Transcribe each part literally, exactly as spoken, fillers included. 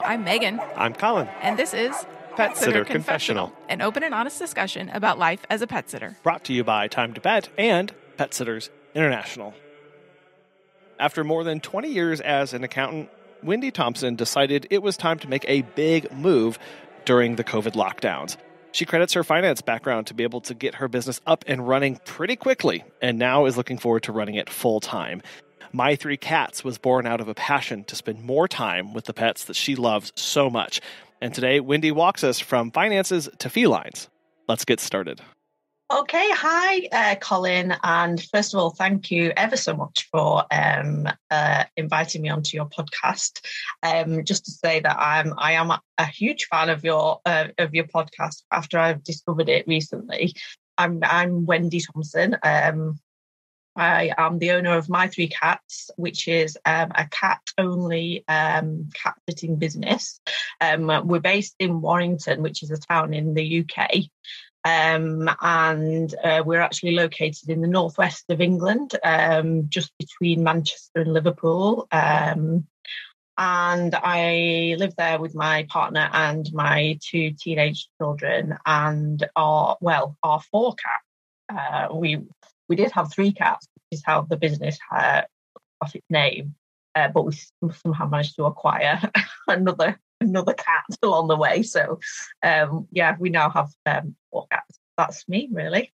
I'm Megan. I'm Colin. And this is Pet Sitter Confessional, an open and honest discussion about life as a pet sitter. Brought to you by Time to Pet and Pet Sitters International. After more than twenty years as an accountant, Wendy Thomson decided it was time to make a big move during the COVID lockdowns. She credits her finance background to be able to get her business up and running pretty quickly, and now is looking forward to running it full-time. My Three Cats was born out of a passion to spend more time with the pets that she loves so much. And today, Wendy walks us from finances to felines. Let's get started. Okay, hi, uh, Colin. And first of all, thank you ever so much for um, uh, inviting me onto your podcast. Um, just to say that I'm I am a, a huge fan of your uh, of your podcast. After I've discovered it recently, I'm I'm Wendy Thomson. Um, I am the owner of My Three Cats, which is um, a cat-only um, cat-sitting business. Um, we're based in Warrington, which is a town in the U K. Um, and uh, we're actually located in the northwest of England, um, just between Manchester and Liverpool. Um, and I live there with my partner and my two teenage children and our, well, our four cats. Uh, we we did have three cats, which is how the business uh, got its name, uh, but we somehow managed to acquire another another cat along the way. So, um, yeah, we now have um, four cats. That's me, really.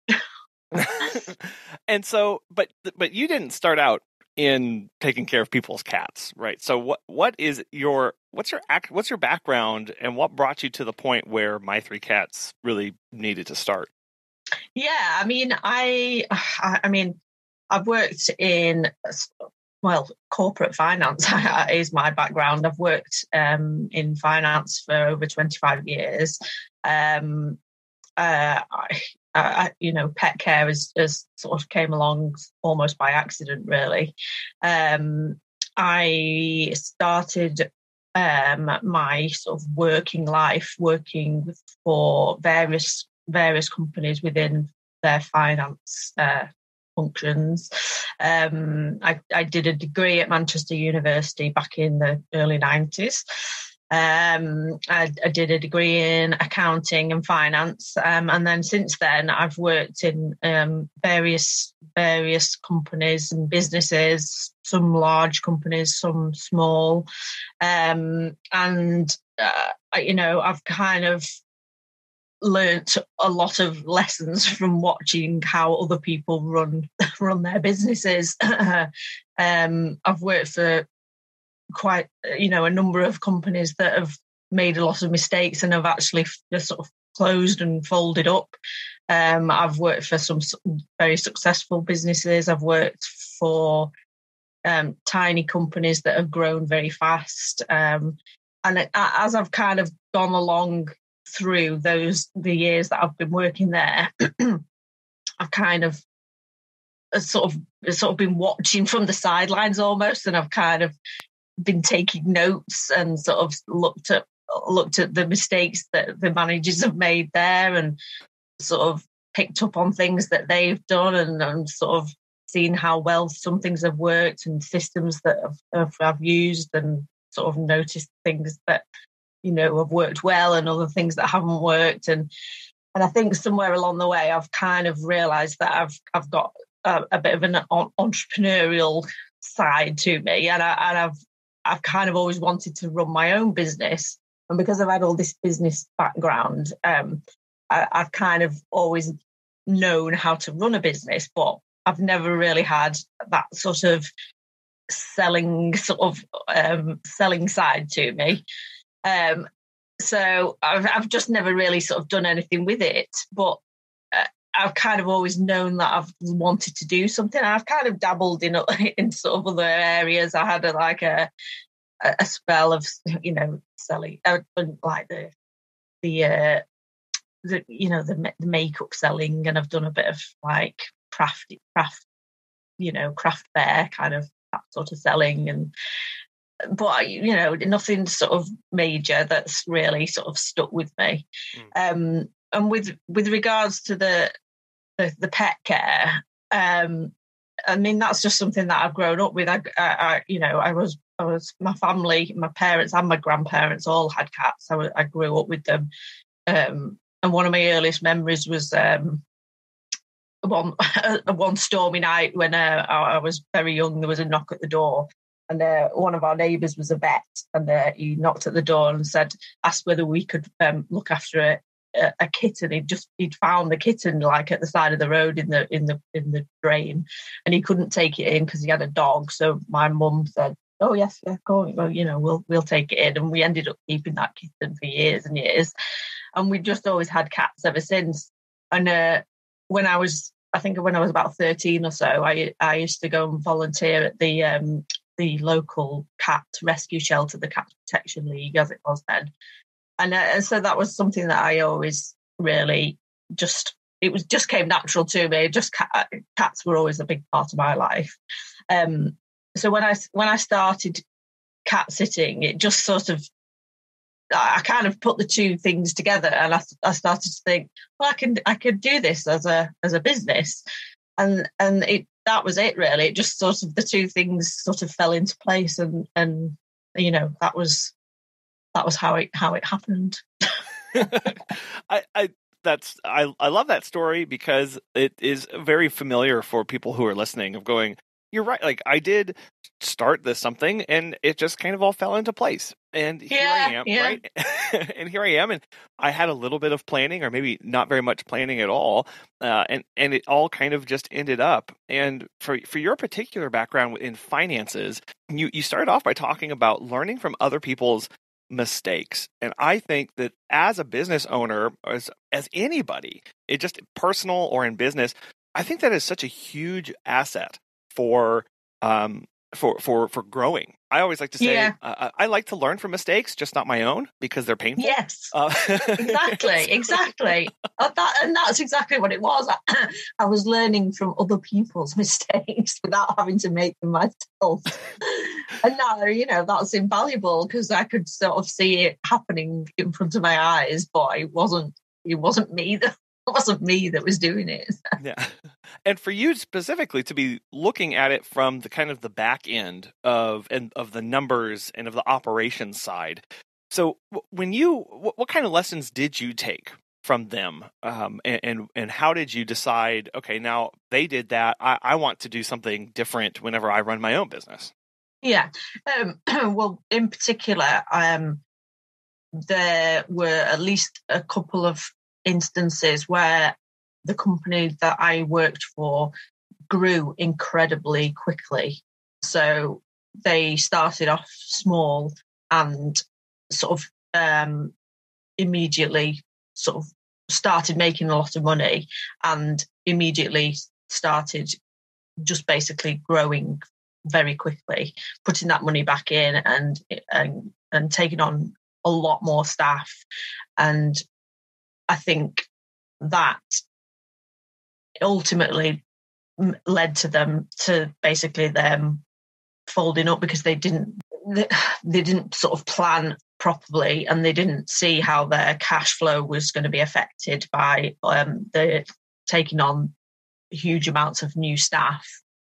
And so, but but you didn't start out in taking care of people's cats, right? So, what what is your what's your act what's your background, and what brought you to the point where My Three Cats really needed to start? Yeah, I mean, I, I mean, I've worked in, well, corporate finance is my background. I've worked um, in finance for over twenty-five years. Um, uh, I, I, you know, pet care has, has sort of came along almost by accident, really. Um, I started um, my sort of working life working for various various companies within their finance uh, functions. Um, I, I did a degree at Manchester University back in the early nineties. Um, I, I did a degree in accounting and finance, um, and then since then I've worked in um, various various companies and businesses, some large companies, some small, um, and uh, you know I've kind of learnt a lot of lessons from watching how other people run run their businesses. um, I've worked for quite, you know, a number of companies that have made a lot of mistakes and have actually just sort of closed and folded up. Um, I've worked for some very successful businesses. I've worked for um, tiny companies that have grown very fast. Um, and as I've kind of gone along through those the years that I've been working there, I've kind of sort of sort of been watching from the sidelines almost, and I've kind of been taking notes and sort of looked at looked at the mistakes that the managers have made there, and sort of picked up on things that they've done, and, and sort of seen how well some things have worked and systems that I've, I've, I've used, and sort of noticed things that, you know, have worked well and other things that haven't worked. And and I think somewhere along the way, I've kind of realised that I've I've got a, a bit of an entrepreneurial side to me, and, I, and I've I've kind of always wanted to run my own business. And because I've had all this business background, um, I, I've kind of always known how to run a business, but I've never really had that sort of selling sort of um, selling side to me. Um, so I've, I've just never really sort of done anything with it, but uh, I've kind of always known that I've wanted to do something. I've kind of dabbled in in sort of other areas. I had a, like a a spell of, you know, selling uh, like the the uh, the you know the, the makeup selling, and I've done a bit of like craft craft you know craft fair kind of that sort of selling, and. But, you know, nothing sort of major that's really sort of stuck with me. Mm. Um, and with with regards to the the, the pet care, um, I mean, that's just something that I've grown up with. I, I, I you know, I was, I was, my family, my parents and my grandparents all had cats. I, I grew up with them. Um, and one of my earliest memories was um, one, one stormy night when uh, I was very young. There was a knock at the door, and uh, one of our neighbours was a vet, and uh, he knocked at the door and said, asked whether we could um, look after a, a, a kitten. He'd just he'd found the kitten like at the side of the road in the in the in the drain, and he couldn't take it in because he had a dog. So my mum said, "Oh yes, yeah, go on. Well, you know, we'll we'll take it in," and we ended up keeping that kitten for years and years, and we just always had cats ever since. And uh, when I was, I think when I was about thirteen or so, I I used to go and volunteer at the um, the local cat rescue shelter, the Cat Protection League, as it was then. And, uh, and so that was something that I always really just, it was just came natural to me. Just cat, cats were always a big part of my life. Um, so when I, when I started cat sitting, it just sort of, I kind of put the two things together, and I, I started to think, well, I can, I could do this as a, as a business. And, and it, that was it really. It just sort of, the two things sort of fell into place, and, and, you know, that was, that was how it, how it happened. I, I, that's, I, I love that story because it is very familiar for people who are listening of going, you're right. Like I did start this something and it just kind of all fell into place. And here yeah, I am, yeah. right? And here I am. And I had a little bit of planning, or maybe not very much planning at all. Uh, and, and it all kind of just ended up. And for, for your particular background in finances, you, you started off by talking about learning from other people's mistakes. And I think that as a business owner, as, as anybody, it just personal or in business, I think that is such a huge asset for um for for for growing. I always like to say Yeah. uh, I like to learn from mistakes, just not my own, because they're painful. Yes, uh, exactly, exactly. Uh, that, and that's exactly what it was. I, I was learning from other people's mistakes without having to make them myself. And now, you know, that's invaluable because I could sort of see it happening in front of my eyes, but it wasn't. It wasn't me that. It wasn't me that was doing it. Yeah. And for you specifically to be looking at it from the kind of the back end of and of the numbers and of the operations side. So when you, what, what kind of lessons did you take from them? Um, and, and, and how did you decide, okay, now they did that. I, I want to do something different whenever I run my own business. Yeah. Um, well, in particular, um, there were at least a couple of instances where the company that I worked for grew incredibly quickly. So they started off small and sort of um, immediately sort of started making a lot of money and immediately started just basically growing very quickly, putting that money back in and and, and taking on a lot more staff. And I think that ultimately led to them to basically them folding up because they didn't they, they didn't sort of plan properly, and they didn't see how their cash flow was going to be affected by um, the taking on huge amounts of new staff.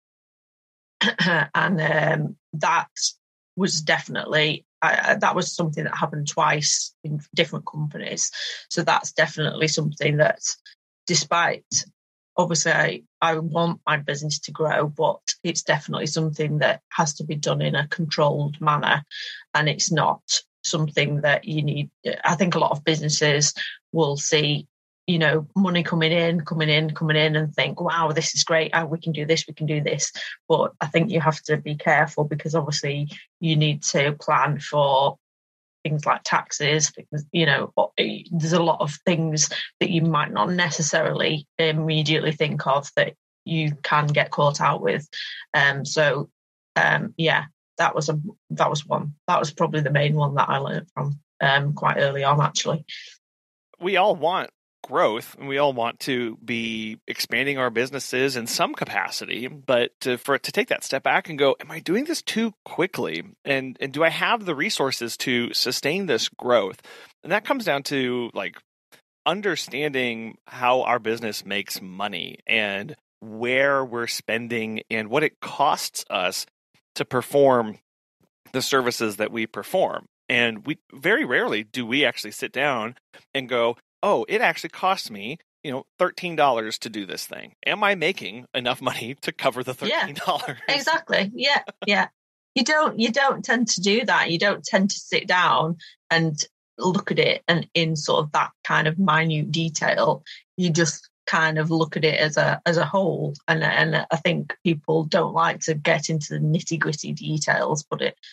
And um, that was definitely I, that was something that happened twice in different companies. So that's definitely something that, despite obviously I, I want my business to grow, but it's definitely something that has to be done in a controlled manner. And it's not something that you need. I think a lot of businesses will see, you know, money coming in, coming in, coming in and think, wow, this is great. Oh, we can do this, we can do this. But I think you have to be careful because obviously you need to plan for things like taxes, because, you know, there's a lot of things that you might not necessarily immediately think of that you can get caught out with. Um, so, um, yeah, that was a that was one. That was probably the main one that I learned from um, quite early on, actually. We all want growth, and we all want to be expanding our businesses in some capacity, but to, for it to take that step back and go, am I doing this too quickly? And and do I have the resources to sustain this growth? And that comes down to like understanding how our business makes money and where we're spending and what it costs us to perform the services that we perform. And we very rarely do we actually sit down and go, oh, it actually costs me, you know, thirteen dollars to do this thing. Am I making enough money to cover the thirteen dollars? Yeah, exactly. Yeah, yeah. You don't you don't tend to do that. You don't tend to sit down and look at it and in sort of that kind of minute detail. You just kind of look at it as a as a whole. And and I think people don't like to get into the nitty-gritty details, but it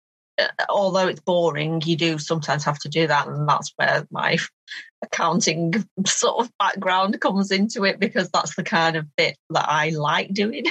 although it's boring, you do sometimes have to do that, and that's where my accounting sort of background comes into it, because that's the kind of bit that I like doing.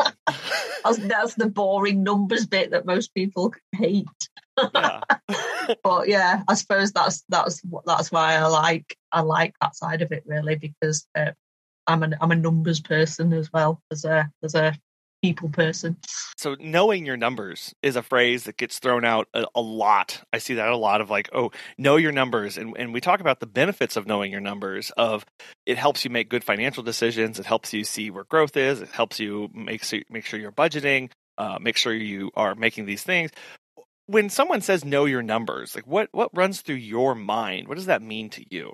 that's, that's the boring numbers bit that most people hate. Yeah. But yeah, I suppose that's that's that's why I like I like that side of it, really, because uh, I'm a I'm a numbers person as well as a as a people person. So knowing your numbers is a phrase that gets thrown out a, a lot. I see that a lot of like, oh, know your numbers. And, and we talk about the benefits of knowing your numbers, of it helps you make good financial decisions. It helps you see where growth is. It helps you make, make sure you're budgeting, uh, make sure you are making these things. When someone says know your numbers, like what, what runs through your mind? What does that mean to you?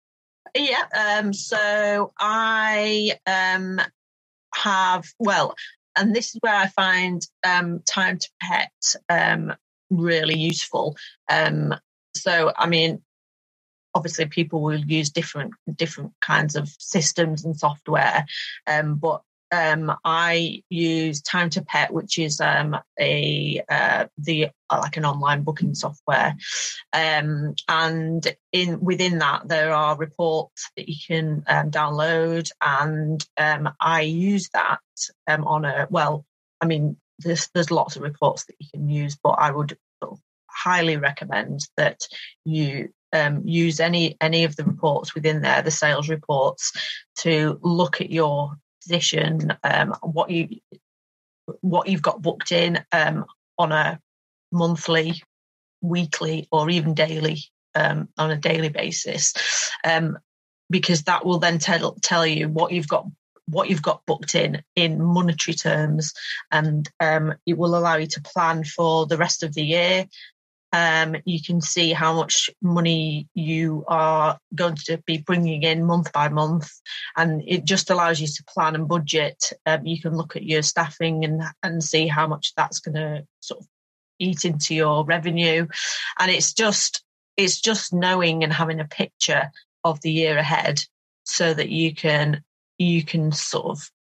Yeah. Um, so I um, have, well, and this is where I find um, time to pet um, really useful. Um, so, I mean, obviously people will use different different kinds of systems and software, um, but um, I use Time to Pet, which is um, a uh, the like an online booking software, um, and in within that there are reports that you can um, download, and um, I use that um, on a well. I mean, there's there's lots of reports that you can use, but I would highly recommend that you um, use any any of the reports within there, the sales reports, to look at your position, um, what you what you've got booked in um, on a monthly, weekly, or even daily um, on a daily basis, um, because that will then tell tell you what you've got what you've got booked in in monetary terms, and um, it will allow you to plan for the rest of the year. Um, you can see how much money you are going to be bringing in month by month, and it just allows you to plan and budget. Um, you can look at your staffing and and see how much that's going to sort of eat into your revenue, and it's just it's just knowing and having a picture of the year ahead, so that you can you can sort of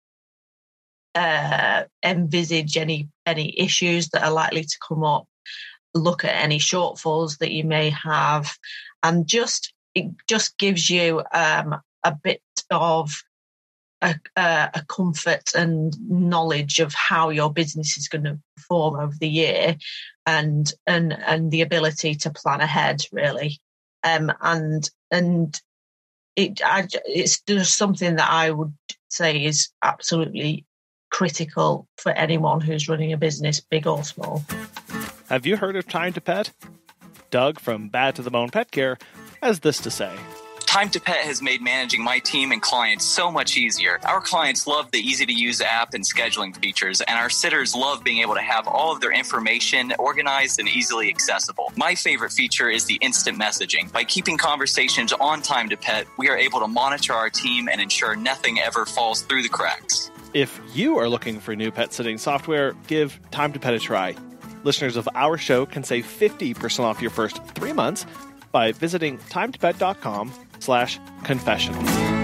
uh, envisage any any issues that are likely to come up. Look at any shortfalls that you may have, and just it just gives you um, a bit of a, a comfort and knowledge of how your business is going to perform over the year, and and and the ability to plan ahead, really, um, and and it I, it's just something that I would say is absolutely critical for anyone who's running a business, big or small. Have you heard of Time to Pet? Doug from Bad to the Bone Pet Care has this to say. Time to Pet has made managing my team and clients so much easier. Our clients love the easy-to-use app and scheduling features, and our sitters love being able to have all of their information organized and easily accessible. My favorite feature is the instant messaging. By keeping conversations on Time to Pet, we are able to monitor our team and ensure nothing ever falls through the cracks. If you are looking for new pet sitting software, give Time to Pet a try. Listeners of our show can save fifty percent off your first three months by visiting timetopet.com slash confessional.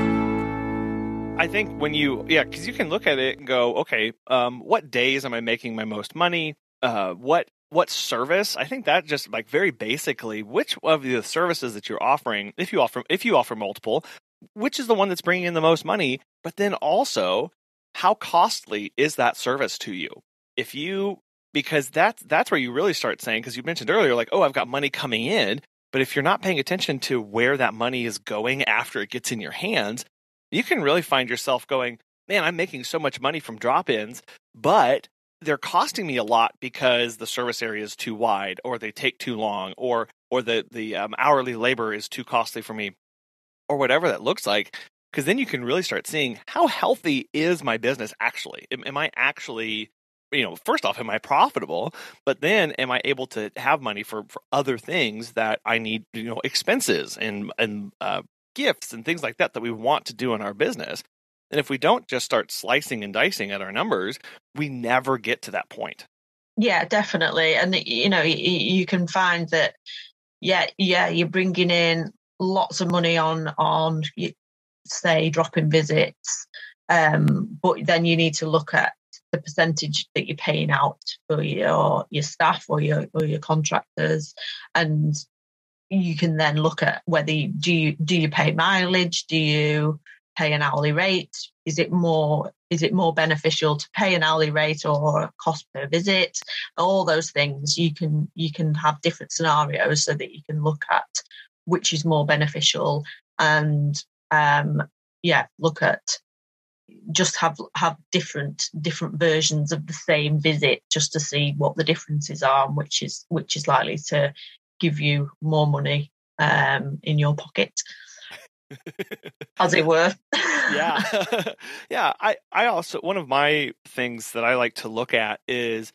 I think when you, yeah, because you can look at it and go, okay, um, what days am I making my most money? Uh, what what service? I think that just like very basically, which of the services that you're offering, if you offer if you offer multiple, which is the one that's bringing in the most money? But then also, how costly is that service to you? If you Because that's, that's where you really start saying, because you mentioned earlier, like, oh, I've got money coming in. But if you're not paying attention to where that money is going after it gets in your hands, you can really find yourself going, man, I'm making so much money from drop-ins, but they're costing me a lot because the service area is too wide, or they take too long, or or the, the um, hourly labor is too costly for me, or whatever that looks like. because then you can really start seeing how healthy is my business actually. Am, am I actually, you know, first off, am I profitable? But then am I able to have money for, for other things that I need, you know, expenses and, and uh, gifts and things like that that we want to do in our business? And if we don't just start slicing and dicing at our numbers, we never get to that point. Yeah, definitely. And, you know, you, you can find that, yeah, yeah, you're bringing in lots of money on, on say, drop-in visits, um, but then you need to look at the percentage that you're paying out for your your staff or your or your contractors, and you can then look at whether you, do you do you pay mileage, do you pay an hourly rate? Is it more is it more beneficial to pay an hourly rate or cost per visit? All those things you can you can have different scenarios so that you can look at which is more beneficial, and um, yeah, look at just have have different different versions of the same visit just to see what the differences are and which is which is likely to give you more money um, in your pocket. As it were. yeah. yeah. I, I also, one of my things that I like to look at is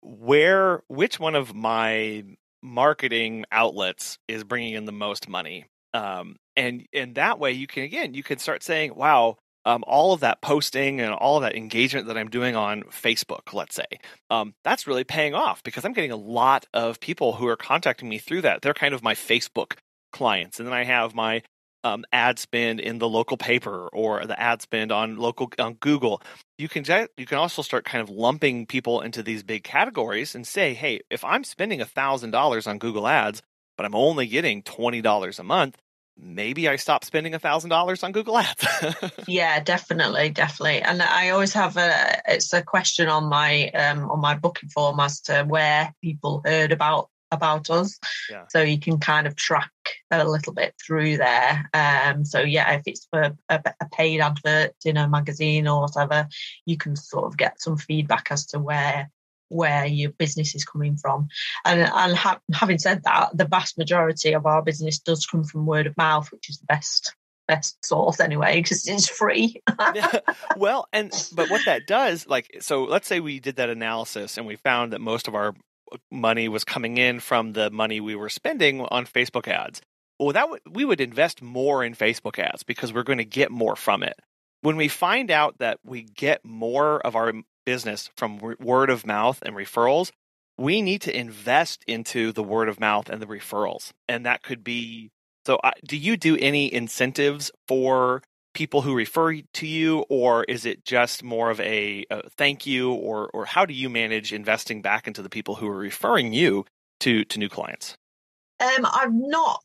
where, which one of my marketing outlets is bringing in the most money. Um, and, and that way you can, again, you can start saying, wow, um, all of that posting and all of that engagement that I'm doing on Facebook, let's say, um, that's really paying off because I'm getting a lot of people who are contacting me through that. They're kind of my Facebook clients. And then I have my Um, ad spend in the local paper or the ad spend on local on Google. You can you can also start kind of lumping people into these big categories and say, hey, if I'm spending a thousand dollars on Google Ads, but I'm only getting twenty dollars a month, maybe I stop spending a thousand dollars on Google Ads. Yeah, definitely, definitely. And I always have a it's a question on my um, on my booking form as to where people heard about. about us. Yeah. So you can kind of track a little bit through there. Um, so yeah, if it's for a, a paid advert in a magazine or whatever, you can sort of get some feedback as to where where your business is coming from. And, and ha- having said that, the vast majority of our business does come from word of mouth, which is the best best source anyway, because it's free. yeah. Well, and but what that does, like, so let's say we did that analysis and we found that most of our money was coming in from the money we were spending on Facebook ads. Well, that w- we would invest more in Facebook ads because we're going to get more from it. When we find out that we get more of our business from w- word of mouth and referrals, we need to invest into the word of mouth and the referrals. And that could be, so uh, do you do any incentives for people who refer to you, or is it just more of a, a thank you, or or how do you manage investing back into the people who are referring you to to new clients? Um, I've not,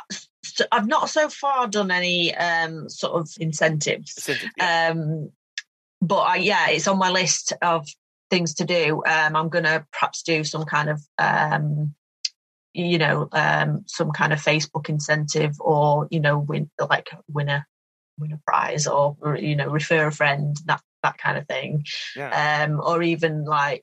I've not so far done any um, sort of incentives. Incentive, yeah. Um, but I, yeah, it's on my list of things to do. Um, I'm going to perhaps do some kind of, um, you know, um, some kind of Facebook incentive, or you know, win like winner. win a prize, or you know, refer a friend, that that kind of thing. Yeah. Um, or even like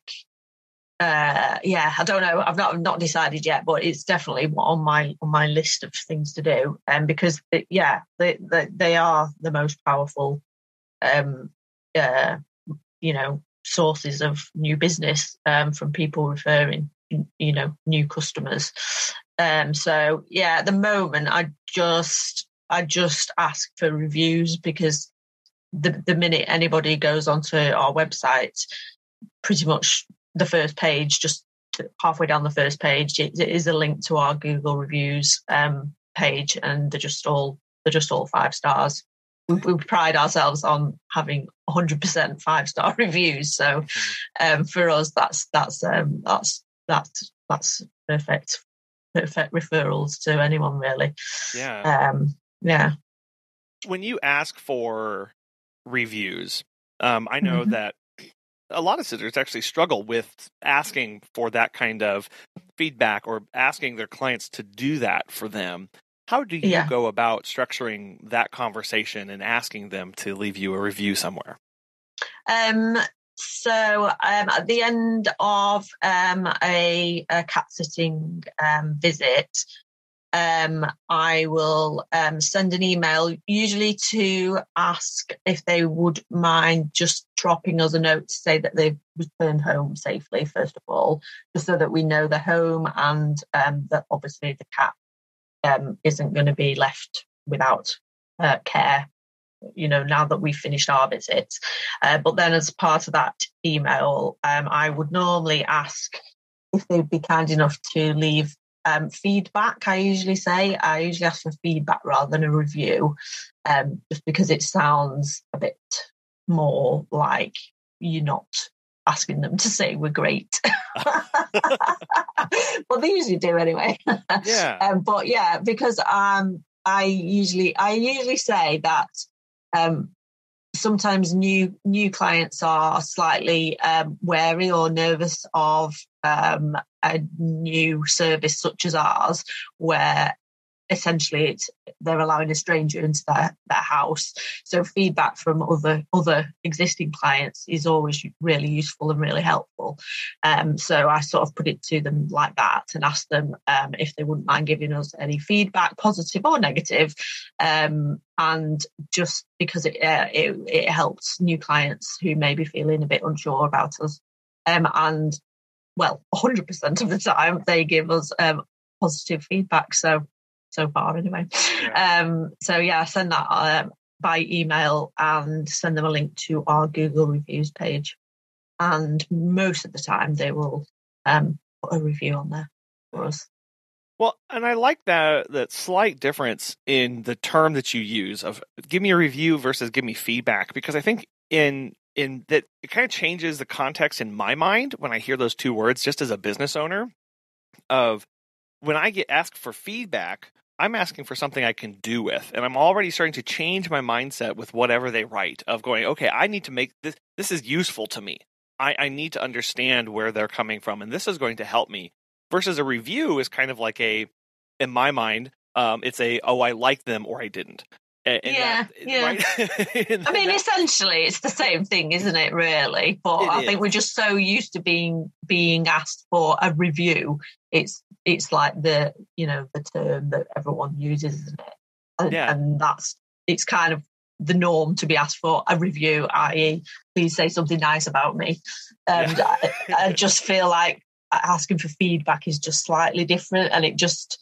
uh yeah, I don't know, I've not I've not decided yet, but it's definitely on my on my list of things to do. And um, because it, yeah, they, they they are the most powerful um uh you know, sources of new business um from people referring, you know, new customers. Um so yeah, at the moment I just I just ask for reviews, because the the minute anybody goes onto our website, pretty much the first page, just halfway down the first page, it, it is a link to our Google reviews um, page, and they're just all they're just all five stars. We, we pride ourselves on having one hundred percent five star reviews, so um, for us, that's that's um, that's that's that's perfect, perfect referrals to anyone really. Yeah. Um, Yeah. When you ask for reviews, um, I know mm-hmm. that a lot of sitters actually struggle with asking for that kind of feedback or asking their clients to do that for them. How do you yeah. go about structuring that conversation and asking them to leave you a review somewhere? Um, so um, at the end of um, a, a cat sitting um, visit, um, I will um, send an email, usually to ask if they would mind just dropping us a note to say that they've returned home safely, first of all, just so that we know they're home, and um, that obviously the cat um, isn't going to be left without uh, care, you know, now that we've finished our visits. Uh, but then as part of that email, um, I would normally ask if they'd be kind enough to leave um, feedback. I usually say, I usually ask for feedback rather than a review, um, just because it sounds a bit more like you're not asking them to say we're great. Well, they usually do anyway. Yeah. um, but yeah, because um, I usually I usually say that um, sometimes new new clients are slightly um, wary or nervous of um, a new service such as ours, where essentially it's they're allowing a stranger into their, their house. So feedback from other other existing clients is always really useful and really helpful. Um, so I sort of put it to them like that and ask them um, if they wouldn't mind giving us any feedback, positive or negative. Um, and just because it, uh, it it helps new clients who may be feeling a bit unsure about us. Um, and well, one hundred percent of the time they give us um, positive feedback. So so far anyway. Yeah. Um, so yeah, send that um, by email and send them a link to our Google reviews page. And most of the time they will um, put a review on there for us. Well, and I like that that slight difference in the term that you use of give me a review versus give me feedback, because I think in in that it kind of changes the context in my mind when I hear those two words, just as a business owner, of when I get asked for feedback, I'm asking for something I can do with, and I'm already starting to change my mindset with whatever they write of going, okay, I need to make this, this is useful to me. I, I need to understand where they're coming from, and this is going to help me. Versus a review is kind of like a, in my mind, um, it's a, oh, I liked them or I didn't. And yeah, that, yeah. Right? I mean, that, essentially, it's the same thing, isn't it? Really, but I is. think we're just so used to being being asked for a review. It's it's like the you know the term that everyone uses, isn't it? And, yeah. and that's it's kind of the norm to be asked for a review, that is, please say something nice about me. And yeah. I, I just feel like asking for feedback is just slightly different, and it just.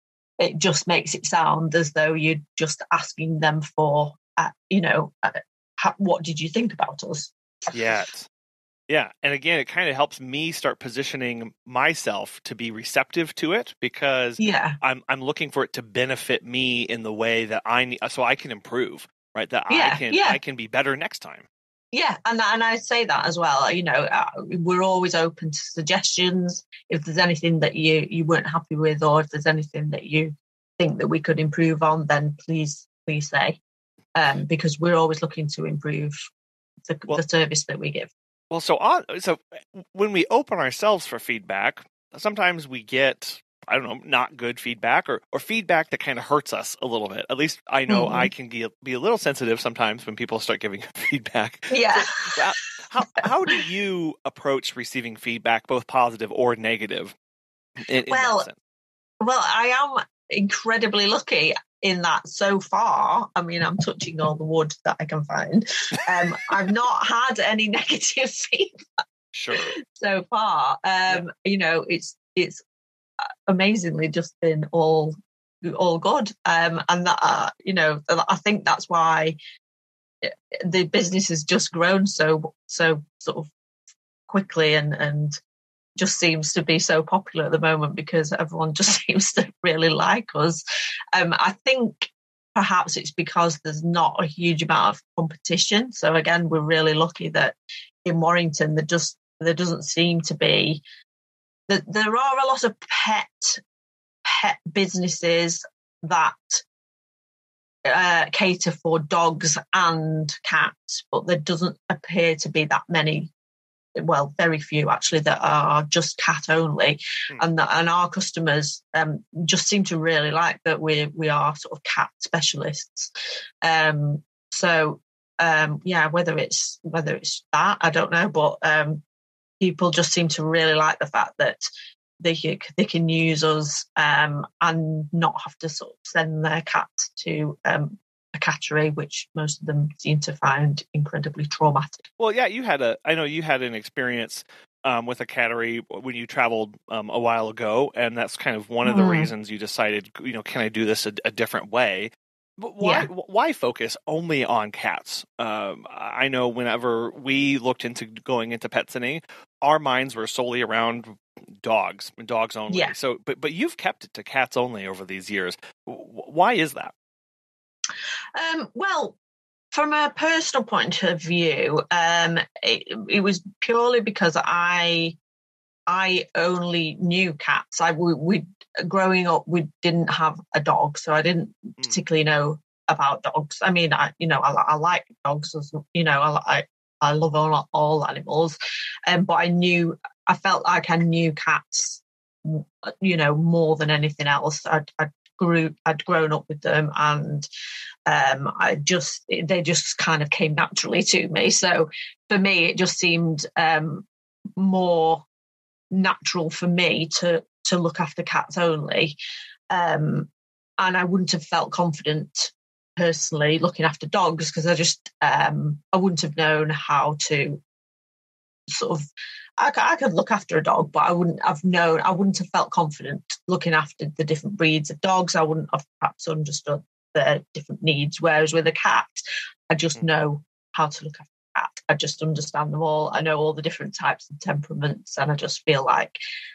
It just makes it sound as though you're just asking them for, uh, you know, uh, how, what did you think about us? Yes. Yeah. And again, it kind of helps me start positioning myself to be receptive to it, because yeah. I'm I'm looking for it to benefit me in the way that I need, so I can improve, right? That yeah, I can yeah. I can be better next time. Yeah, and and I say that as well. You know, uh, we're always open to suggestions. If there's anything that you, you weren't happy with, or if there's anything that you think that we could improve on, then please please say, um, because we're always looking to improve the, well, the service that we give. Well, so on, so when we open ourselves for feedback, sometimes we get, I don't know, not good feedback or, or feedback that kind of hurts us a little bit. At least I know mm-hmm. I can be, be a little sensitive sometimes when people start giving feedback. Yeah. So, how how do you approach receiving feedback, both positive or negative? In, in well, that sense? well, I am incredibly lucky in that so far. I mean, I'm touching all the wood that I can find. Um, I've not had any negative feedback. Sure. So far, um, yeah. you know, it's it's. amazingly just been all all good, um, and that uh, you know I think that's why the business has just grown so so sort of quickly and and just seems to be so popular at the moment, because everyone just seems to really like us. Um, I think perhaps it's because there's not a huge amount of competition. So again, we're really lucky that in Warrington there just there doesn't seem to be. There are a lot of pet pet businesses that uh, cater for dogs and cats, but there doesn't appear to be that many. Well, very few actually that are just cat only, mm. and the, and our customers um, just seem to really like that we we are sort of cat specialists. Um, so um, yeah, whether it's whether it's that I don't know, but. Um, People just seem to really like the fact that they can, they can use us um, and not have to sort of send their cat to um, a cattery, which most of them seem to find incredibly traumatic. Well, yeah, you had a. I know you had an experience um, with a cattery when you traveled um, a while ago, and that's kind of one of the mm. reasons you decided, you know, can I do this a, a different way? But why? Yeah. Why focus only on cats? Um, I know whenever we looked into going into pet sitting, our minds were solely around dogs, dogs only. Yeah. So, but but you've kept it to cats only over these years. Why is that? Um, well, from a personal point of view, um, it, it was purely because I I only knew cats. I we, we growing up, we didn't have a dog, so I didn't mm. particularly know about dogs. I mean, I you know I, I like dogs, you know, I I, I love all all animals, um, but I knew I felt like I knew cats, you know, more than anything else. I I grew I'd grown up with them, and um, I just they just kind of came naturally to me. So for me, it just seemed um, more natural for me to to look after cats only, um, and I wouldn't have felt confident personally looking after dogs because I just um, I wouldn't have known how to sort of I, I could look after a dog, but I wouldn't have known I wouldn't have felt confident looking after the different breeds of dogs. I wouldn't have perhaps understood their different needs, whereas with a cat I just know how to look after a cat. I just understand them all. I know all the different types of temperaments, and I just feel like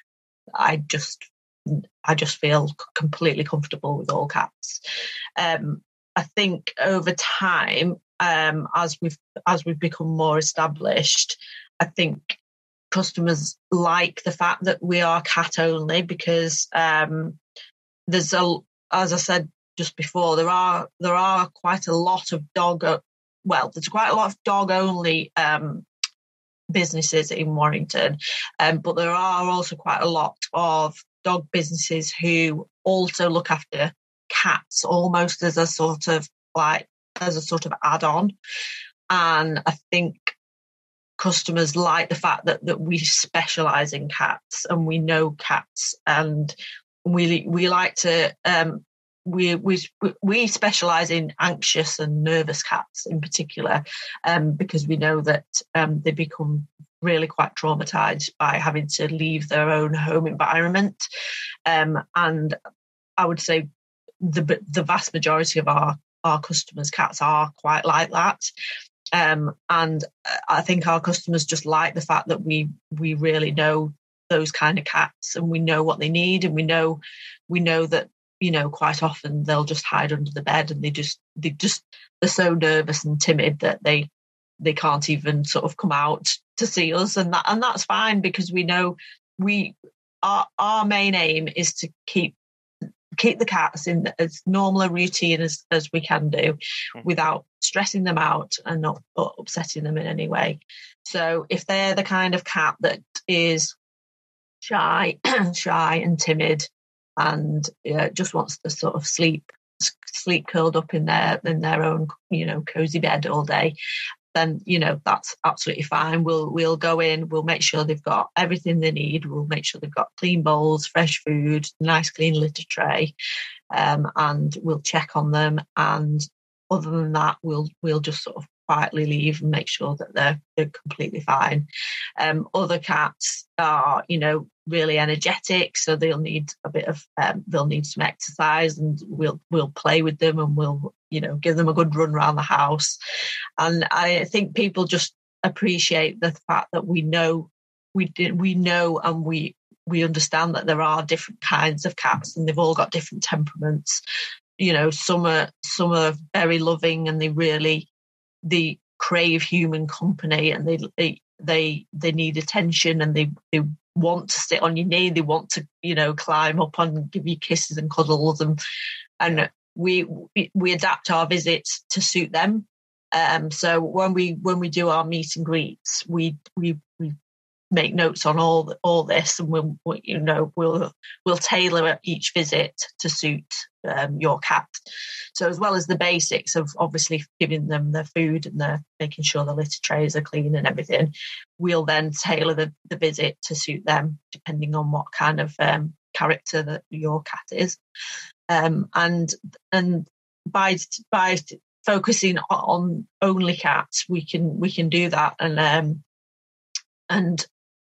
I just I just feel completely comfortable with all cats. Um, I think over time, um, as we've as we've become more established, I think customers like the fact that we are cat only because um, there's a, as I said just before, there are there are quite a lot of dog. Well, there's quite a lot of dog only um, businesses in Warrington, um, but there are also quite a lot of dog businesses who also look after cats, almost as a sort of like as a sort of add-on. And I think customers like the fact that that we specialise in cats and we know cats, and we we like to um, we we we specialise in anxious and nervous cats in particular, um, because we know that um, they become really quite traumatised by having to leave their own home environment, um, and I would say the the vast majority of our our customers' cats are quite like that. Um, and I think our customers just like the fact that we we really know those kind of cats, and we know what they need, and we know we know that, you know, quite often they'll just hide under the bed, and they just they just they're so nervous and timid that they they can't even sort of come out to see us, and that and that's fine, because we know we our our main aim is to keep keep the cats in as normal a routine as, as we can do without stressing them out and not upsetting them in any way. So if they're the kind of cat that is shy, shy and timid, and uh, just wants to sort of sleep, sleep curled up in their in their own, you know, cozy bed all day, then, you know, that's absolutely fine. We'll we'll go in, we'll make sure they've got everything they need. We'll make sure they've got clean bowls, fresh food, nice clean litter tray, um, and we'll check on them. And other than that, we'll we'll just sort of quietly leave and make sure that they're they're completely fine. Um, other cats are, you know, really energetic, so they'll need a bit of um, they'll need some exercise, and we'll we'll play with them, and we'll, you know, give them a good run around the house. And I think people just appreciate the fact that we know we did we know and we we understand that there are different kinds of cats, and they've all got different temperaments. You know, some are some are very loving, and they really they crave human company, and they they they, they need attention, and they they want to sit on your knee, they want to, you know, climb up and give you kisses and cuddles, and and we we, we adapt our visits to suit them. Um, so when we when we do our meet and greets, we we we make notes on all all this, and we'll, we, you know we'll we'll tailor each visit to suit um, your cat. So as well as the basics of obviously giving them their food and the making sure the litter trays are clean and everything, we'll then tailor the, the visit to suit them depending on what kind of um, character that your cat is. Um, and and by by focusing on only cats, we can we can do that, and um, and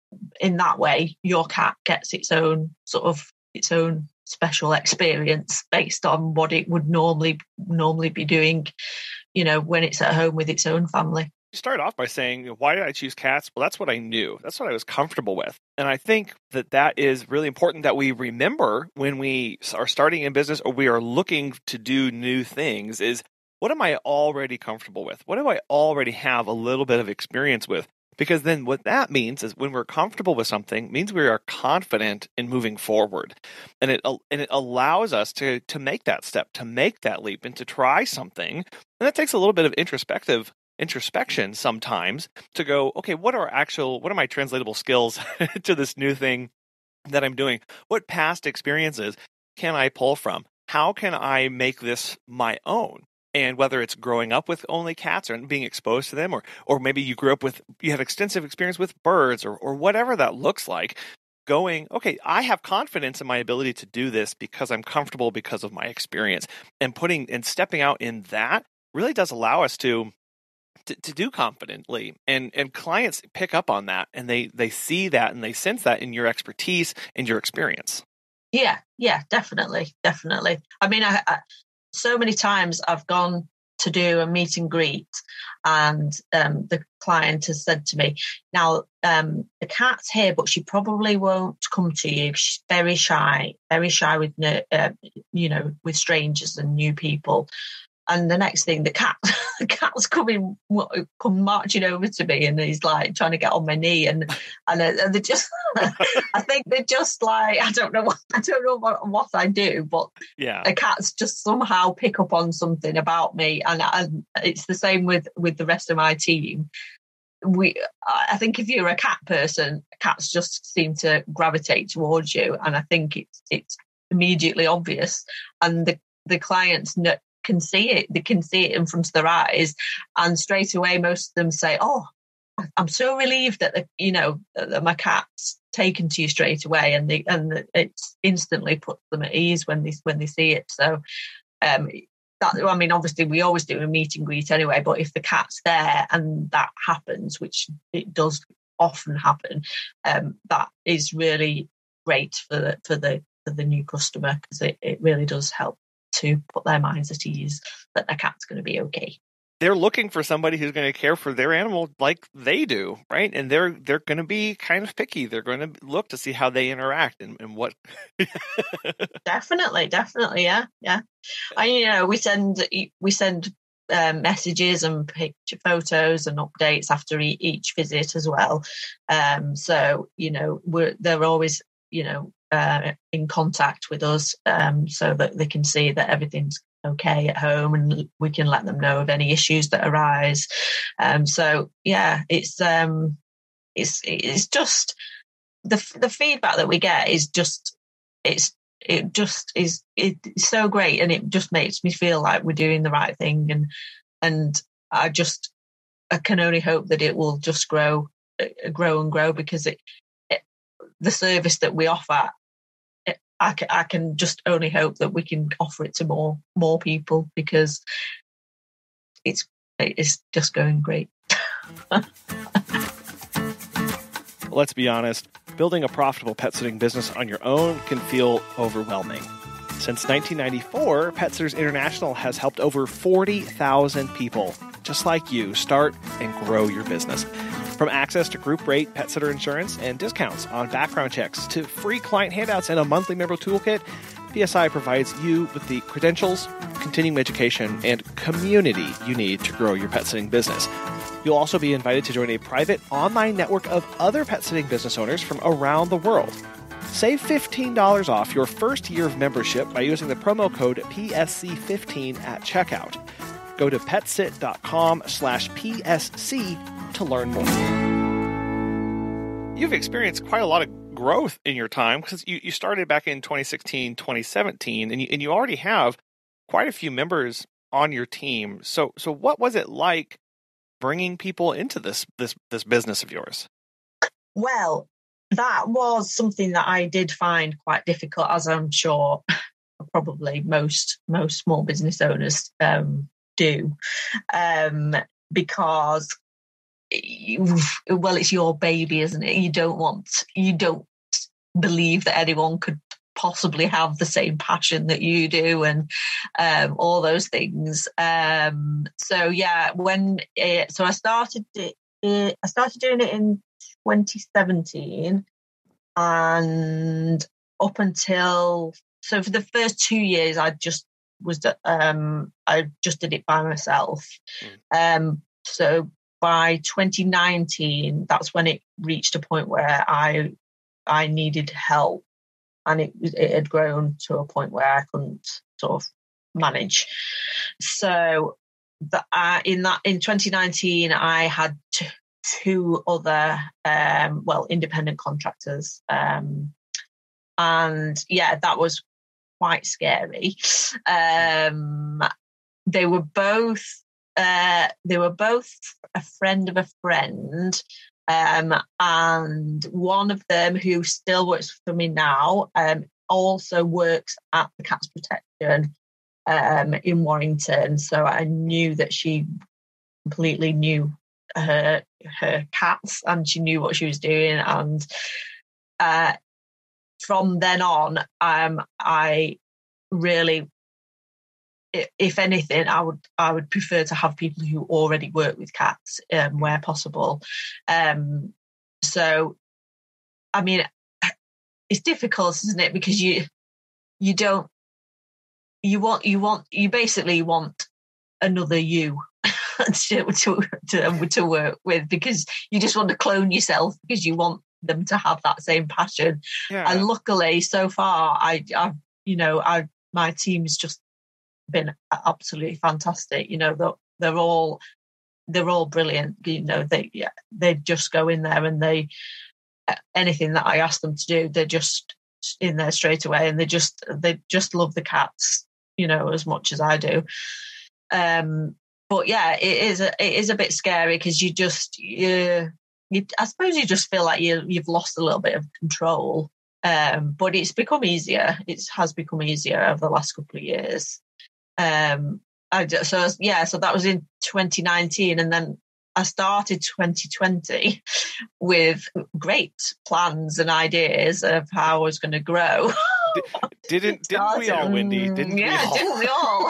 in that way, your cat gets its own sort of its own special experience based on what it would normally normally be doing, you know, when it's at home with its own family. You started off by saying, why did I choose cats? Well, that's what I knew. That's what I was comfortable with. And I think that that is really important that we remember when we are starting in business or we are looking to do new things is, what am I already comfortable with? What do I already have a little bit of experience with? Because then what that means is when we're comfortable with something means we are confident in moving forward. And it and it allows us to to make that step, to make that leap and to try something. And that takes a little bit of introspective introspection sometimes to go, okay, what are actual, what are my translatable skills to this new thing that I'm doing? What past experiences can I pull from? How can I make this my own? And whether it's growing up with only cats or being exposed to them, or or maybe you grew up with, you have extensive experience with birds or or whatever that looks like, going, okay, I have confidence in my ability to do this because I'm comfortable because of my experience. And putting and stepping out in that really does allow us to to, to do confidently. And and clients pick up on that and they they see that and they sense that in your expertise and your experience. Yeah, yeah, definitely, definitely. I mean, I, I so many times I've gone to do a meet and greet and um, the client has said to me, now um, the cat's here, but she probably won't come to you. She's very shy, very shy with, uh, you know, with strangers and new people. And the next thing, the cat, the cat's coming, come marching over to me, and he's like trying to get on my knee, and and, and they're just, I think they're just like, I don't know what, I don't know what, what I do, but yeah, the cats just somehow pick up on something about me, and, and it's the same with with the rest of my team. We, I think if you're a cat person, cats just seem to gravitate towards you, and I think it's it's immediately obvious, and the the clients know. Can see it, they can see it in front of their eyes, and straight away most of them say, oh, I'm so relieved that the, you know that my cat's taken to you straight away, and they and it instantly puts them at ease when they when they see it. So um that, I mean, obviously we always do a meet and greet anyway, but if the cat's there and that happens, which it does often happen, um that is really great for the for the for the new customer, because it, it really does help to put their minds at ease that their cat's going to be okay. They're looking for somebody who's going to care for their animal like they do, right? And they're they're going to be kind of picky. They're going to look to see how they interact and, and what. definitely, definitely, yeah, yeah. And you know, we send we send um, messages and picture photos and updates after e- each visit as well. Um, so you know, we're they're always you know. Uh, in contact with us, um, so that they can see that everything's okay at home, and we can let them know of any issues that arise. Um, so yeah, it's um, it's it's just the the feedback that we get is just it's it just is it's so great, and it just makes me feel like we're doing the right thing, and and I just I can only hope that it will just grow, grow and grow, because it, it the service that we offer. I can, I can just only hope that we can offer it to more more people, because it's it's just going great. Let's be honest, building a profitable pet sitting business on your own can feel overwhelming. Since nineteen ninety-four, Pet Sitters International has helped over forty thousand people, just like you, start and grow your business. From access to group rate pet sitter insurance and discounts on background checks to free client handouts and a monthly member toolkit, P S I provides you with the credentials, continuing education, and community you need to grow your pet sitting business. You'll also be invited to join a private online network of other pet sitting business owners from around the world. Save fifteen dollars off your first year of membership by using the promo code P S C fifteen at checkout. Go to petsit.com slash PSC to learn more. You've experienced quite a lot of growth in your time, because you, you started back in twenty sixteen, twenty seventeen, and you, and you already have quite a few members on your team. So, so what was it like bringing people into this, this, this business of yours? Well, that was something that I did find quite difficult, as I'm sure probably most, most small business owners um, do, um, because well, it's your baby, isn't it? You don't want, you don't believe that anyone could possibly have the same passion that you do, and um, all those things. Um, so yeah, when it, so I started it, it, I started doing it in twenty seventeen, and up until so for the first two years, I just was um, I just did it by myself. Mm. Um, so by twenty nineteen, that's when it reached a point where I I needed help, and it it had grown to a point where I couldn't sort of manage. So that uh, in that in twenty nineteen, I had t- two other um, well independent contractors, um, and yeah, that was quite scary. Um, they were both. Uh, they were both a friend of a friend, um, and one of them, who still works for me now, um, also works at the Cats Protection um, in Warrington. So I knew that she completely knew her her cats, and she knew what she was doing. And uh, from then on, um, I really. If anything, I would I would prefer to have people who already work with cats um, where possible. Um, so, I mean, it's difficult, isn't it? Because you you don't you want you want you basically want another you to, to to to work with, because you just want to clone yourself, because you want them to have that same passion. Yeah. And luckily, so far, I I've you know I my team's just been absolutely fantastic. You know, they're, they're all they're all brilliant. You know, they yeah, they just go in there, and they anything that I ask them to do, they're just in there straight away, and they just they just love the cats, you know, as much as I do. Um, but yeah, it is a, it is a bit scary, because you just you, you I suppose you just feel like you you've lost a little bit of control. Um, but it's become easier. It has become easier over the last couple of years. Um, I just, so yeah, so that was in twenty nineteen, and then I started twenty twenty with great plans and ideas of how I was going to grow. Did, didn't didn't we all, Wendy? Didn't yeah, we all? didn't we all?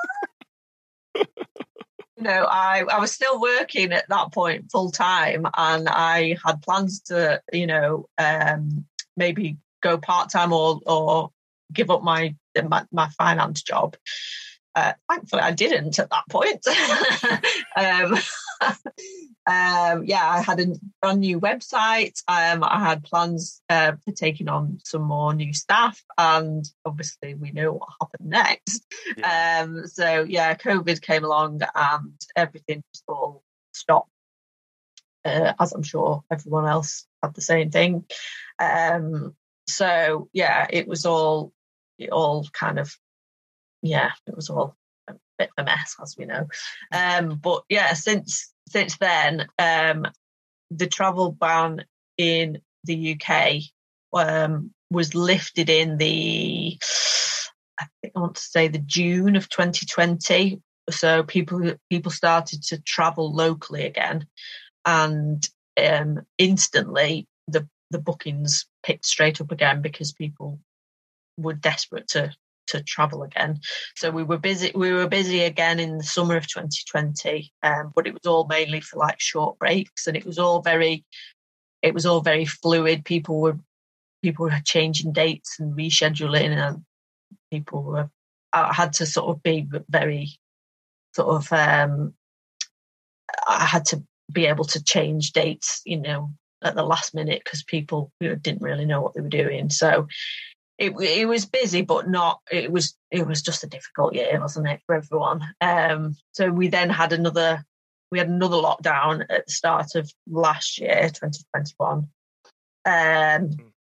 You know, I I was still working at that point full time, and I had plans to, you know, um, maybe go part time or or give up my my, my finance job. Uh, thankfully, I didn't at that point. um, um, yeah, I had a brand new website. Um, I had plans uh, for taking on some more new staff, and obviously, we know what happened next. Yeah. Um, so, yeah, COVID came along, and everything just all stopped. Uh, as I'm sure everyone else had the same thing. Um, so, yeah, it was all, it all kind of. Yeah, it was all a bit of a mess, as we know. Um, but yeah, since since then, um, the travel ban in the U K um, was lifted in the, I think I want to say the June of twenty twenty. So people people started to travel locally again, and um, instantly the the bookings picked straight up again, because people were desperate to. to travel again. So we were busy we were busy again in the summer of twenty twenty, um, but it was all mainly for like short breaks, and it was all very it was all very fluid. People were people were changing dates and rescheduling, and people were I had to sort of be very sort of um, I had to be able to change dates, you know, at the last minute, because people, you know, didn't really know what they were doing. So It, it was busy, but not. It was it was just a difficult year, wasn't it, for everyone? Um, so we then had another we had another lockdown at the start of last year, twenty twenty-one. Um,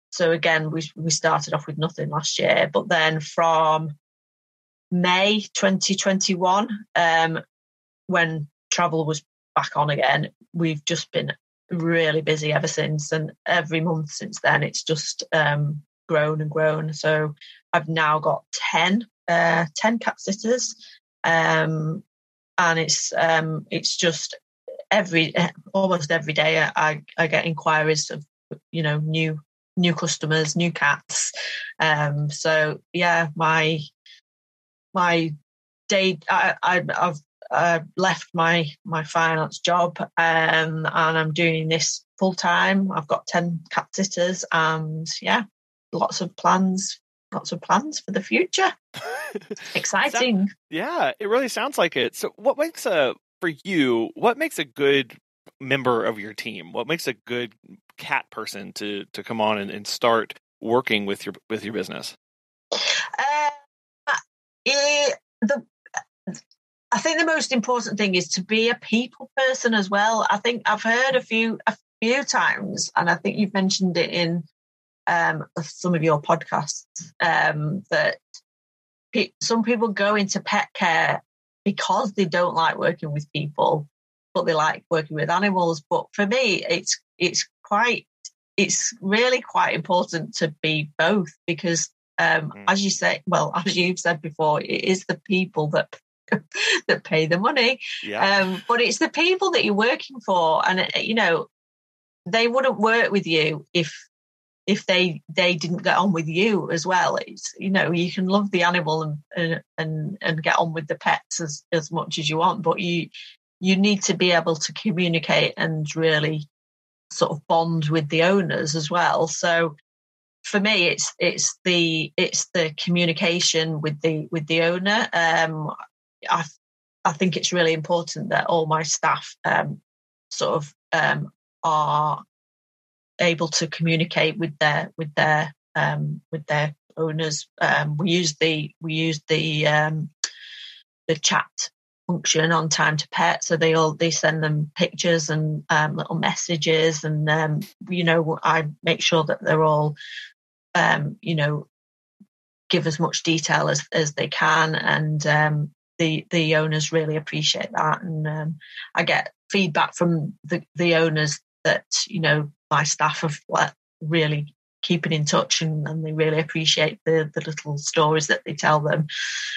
so again, we we started off with nothing last year, but then from May twenty twenty-one, um, when travel was back on again, we've just been really busy ever since, and every month since then, it's just um, grown and grown. So I've now got ten, uh, ten cat sitters, um, and it's um, it's just every almost every day I, I get inquiries of, you know, new new customers, new cats. Um, so yeah, my my day I, I I've uh, left my my finance job, um, and I'm doing this full time. I've got ten cat sitters, and yeah, lots of plans, lots of plans for the future. Exciting. So, yeah, it really sounds like it. So what makes a for you, what makes a good member of your team? What makes a good cat person to to come on and, and start working with your with your business? Uh, it, the I think the most important thing is to be a people person as well. I think I've heard a few a few times, and I think you've mentioned it in um, some of your podcasts, um, that pe- some people go into pet care because they don't like working with people, but they like working with animals. But for me, it's it's quite it's really quite important to be both, because um, mm. as you say, well, as you've said before, it is the people that that pay the money. Yeah. Um, but it's the people that you're working for, and you know, they wouldn't work with you if if they they didn't get on with you as well. It's, you know, you can love the animal and and and, and get on with the pets as, as much as you want, but you you need to be able to communicate and really sort of bond with the owners as well. So for me, it's it's the it's the communication with the with the owner. Um, I I think it's really important that all my staff um, sort of um, are able to communicate with their with their um, with their owners. Um, we use the we use the um, the chat function on Time to Pet, so they all they send them pictures and um, little messages, and um, you know, I make sure that they're all um, you know, give as much detail as as they can, and um, the the owners really appreciate that. And um, I get feedback from the the owners that, you know, my staff have like, really keeping in touch, and, and they really appreciate the the little stories that they tell them.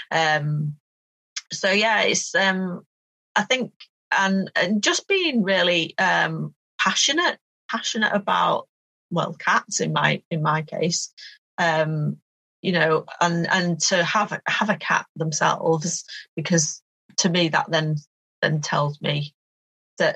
Um, so yeah, it's um, I think, and and just being really um, passionate passionate about, well, cats in my in my case. Um, you know, and and to have a, have a cat themselves, because to me that then then tells me that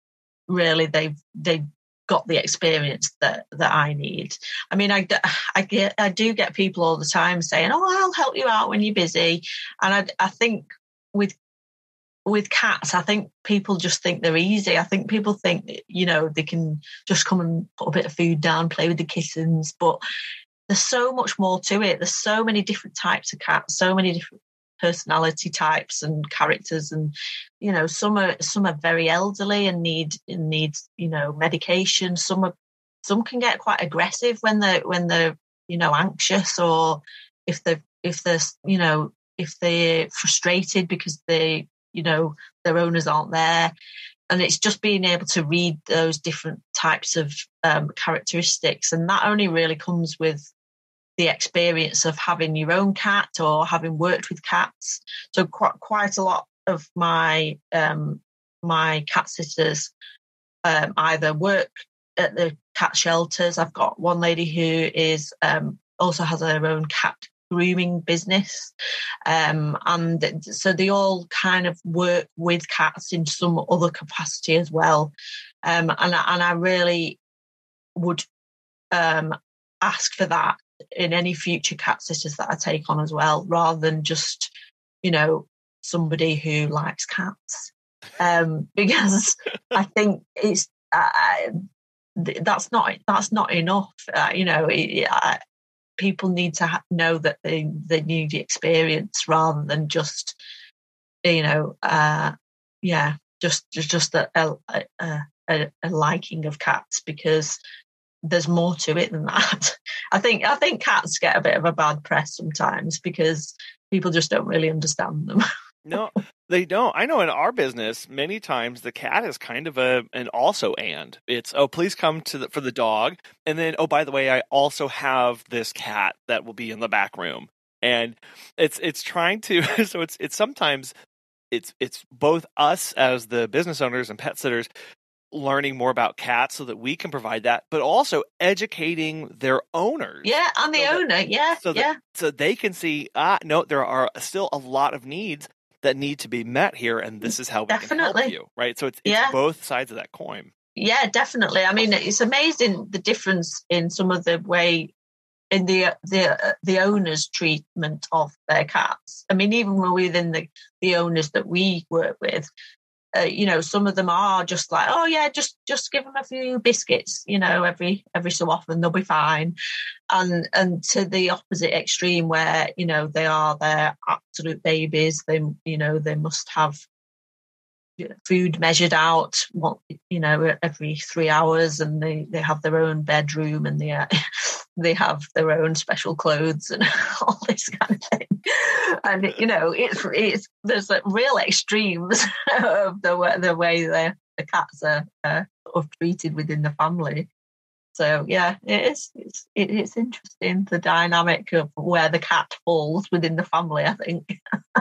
really they've they've got the experience that that I need. I mean, I, I get I do get people all the time saying, "Oh, I'll help you out when you're busy," and I I think with with cats, I think people just think they're easy. I think people think, you know, they can just come and put a bit of food down, play with the kittens, but there's so much more to it. There's so many different types of cats, so many different personality types and characters, and you know, some are some are very elderly and need need you know, medication. Some are some can get quite aggressive when they're when they're you know, anxious, or if they if they're you know, if they're frustrated because they you know, their owners aren't there. And it's just being able to read those different types of um, characteristics, and that only really comes with the experience of having your own cat or having worked with cats. So quite quite a lot of my um, my cat sitters um, either work at the cat shelters. I've got one lady who is um, also has her own cat grooming business, um, and so they all kind of work with cats in some other capacity as well. Um, and and I really would um, ask for that in any future cat sitters that I take on as well, rather than just, you know, somebody who likes cats, um, because I think it's uh, that's not that's not enough. Uh, you know, it, uh, people need to ha- know that they they need the experience rather than just, you know, uh, yeah, just just just a, a, a, a liking of cats, because there's more to it than that. I think I think cats get a bit of a bad press sometimes because people just don't really understand them. No, they don't. I know in our business, many times the cat is kind of a an also and. It's, oh, please come to the, for the dog. And then, oh, by the way, I also have this cat that will be in the back room. And it's it's trying to, so it's it's sometimes it's it's both us as the business owners and pet sitters learning more about cats so that we can provide that, but also educating their owners. Yeah, and the so owner, that, yeah, so yeah. That, so they can see, ah, no, there are still a lot of needs that need to be met here, and this is how we Definitely. can help you, right? So it's, it's Yeah. both sides of that coin. Yeah, definitely. I mean, it's amazing the difference in some of the way in the the the owners' treatment of their cats. I mean, even within the the owners that we work with, uh, you know, some of them are just like, oh yeah, just just give them a few biscuits, you know, every every so often they'll be fine. And and to the opposite extreme where, you know, they are their absolute babies. They, you know, they must have food measured out, what, you know, every three hours, and they, they have their own bedroom, and they uh, they have their own special clothes and all this kind of thing. And you know, it's it's there's like real extremes of the the way the the cats are uh, sort of treated within the family. So yeah, it is. It's it, it's interesting, the dynamic of where the cat falls within the family, I think.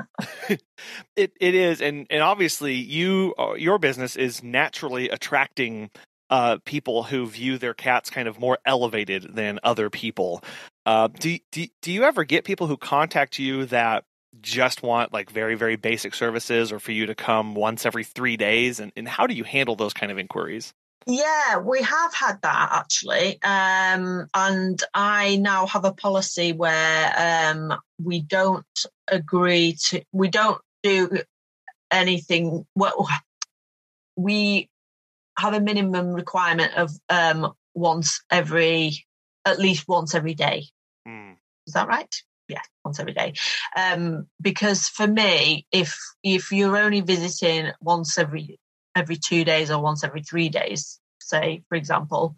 it it is, and and obviously you your business is naturally attracting uh, people who view their cats kind of more elevated than other people. Uh, do do do you ever get people who contact you that just want like very very basic services, or for you to come once every three days? And and how do you handle those kind of inquiries? Yeah, we have had that actually. Um, and I now have a policy where um, we don't agree to, we don't do anything. Well, we have a minimum requirement of um, once every, at least once every day. Mm. Is that right? Yeah, once every day. Um, because for me, if if you're only visiting once every every two days or once every three days, say, for example,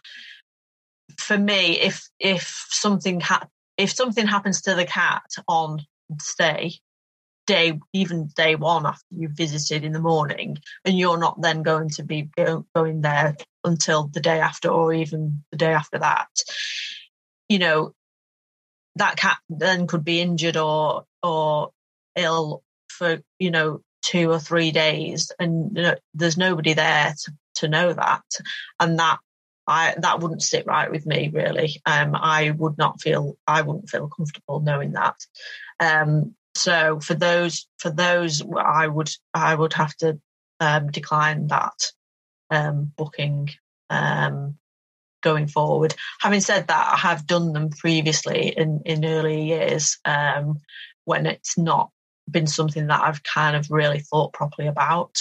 for me, if if something ha- if something happens to the cat on stay day, even day one after you've visited in the morning, and you're not then going to be go- going there until the day after, or even the day after that, you know, that cat then could be injured or or ill for, you know, two or three days, and you know, there's nobody there to, to know that, and that I that wouldn't sit right with me, really. Um, I would not feel I wouldn't feel comfortable knowing that. Um, so for those for those, I would I would have to um, decline that um, booking um, going forward. Having said that, I have done them previously in in earlier years um, when it's not been something that I've kind of really thought properly about.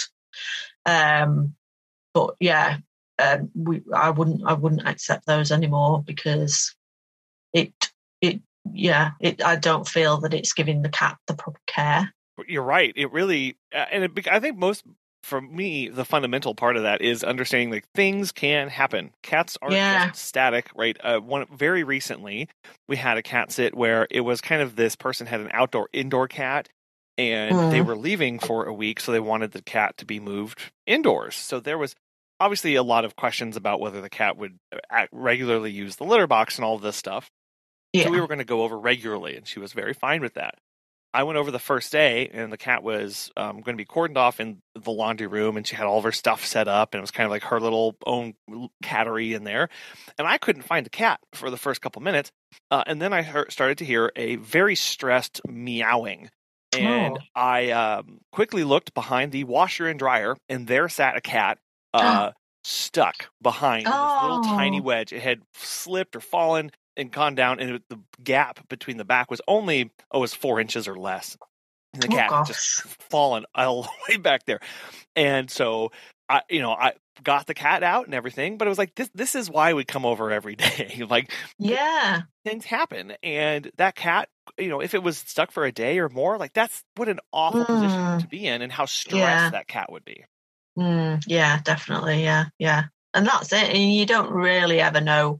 Um, but yeah, um, we I wouldn't I wouldn't accept those anymore, because it it yeah it I don't feel that it's giving the cat the proper care. You're right. It really, and it, I think most, for me, the fundamental part of that is understanding like things can happen. Cats aren't Yeah. just static, right? Uh, one very recently, we had a cat sit where it was kind of this person had an outdoor indoor cat, and mm. they were leaving for a week, so they wanted the cat to be moved indoors. So there was obviously a lot of questions about whether the cat would regularly use the litter box and all of this stuff. Yeah. So we were going to go over regularly, and she was very fine with that. I went over the first day, and the cat was um, going to be cordoned off in the laundry room, and she had all of her stuff set up, and it was kind of like her little own cattery in there. And I couldn't find the cat for the first couple minutes, uh, and then I heard, started to hear a very stressed meowing. And oh. I um, quickly looked behind the washer and dryer, and there sat a cat uh, stuck behind oh. this little tiny wedge. It had slipped or fallen and gone down, and it, the gap between the back was only, oh, it was four inches or less. And the cat oh, had just fallen all the way back there. And so, I, you know, I got the cat out and everything, but it was like, this This is why we come over every day. Like, yeah, things happen. And that cat, you know, if it was stuck for a day or more, like, that's what an awful mm. position to be in, and how stressed yeah. that cat would be. Mm, yeah, definitely. Yeah, yeah. And that's it. And you don't really ever know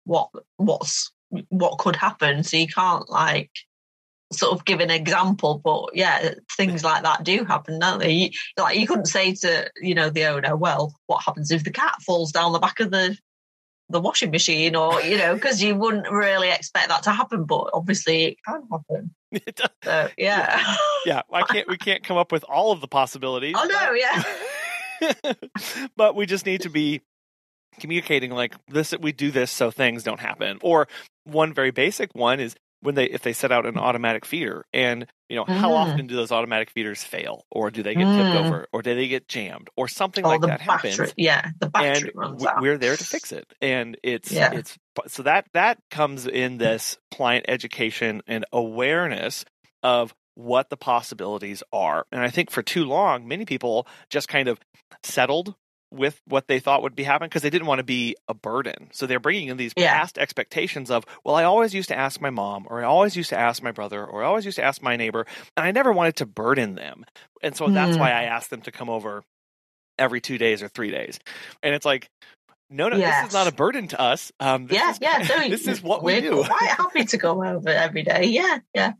what what's what could happen. So you can't like sort of give an example, but yeah, things like that do happen, don't they? You, like you couldn't say to, you know, the owner, well, what happens if the cat falls down the back of the the washing machine, or, you know, because you wouldn't really expect that to happen, but obviously it can happen. It does. So yeah. Yeah, I can't we can't come up with all of the possibilities. Oh no, yeah. But we just need to be communicating like this, we do this so things don't happen. Or one very basic one is when they if they set out an automatic feeder, and you know, how Mm. often do those automatic feeders fail, or do they get Mm. tipped over, or do they get jammed, or something Or like the that battery, happens. yeah, the battery And runs w- out. we're there to fix it. And it's Yeah. it's so that that comes in this client education and awareness of what the possibilities are. And I think for too long, many people just kind of settled with what they thought would be happening because they didn't want to be a burden. So they're bringing in these Yeah. past expectations of, well, I always used to ask my mom, or I always used to ask my brother, or I always used to ask my neighbor, and I never wanted to burden them. And so that's Mm. why I asked them to come over every two days or three days. And it's like, no, no, this Yes. is not a burden to us. Um, this Yeah, is, yeah. No, this is what we we're do. quite happy to go over every day. Yeah, yeah.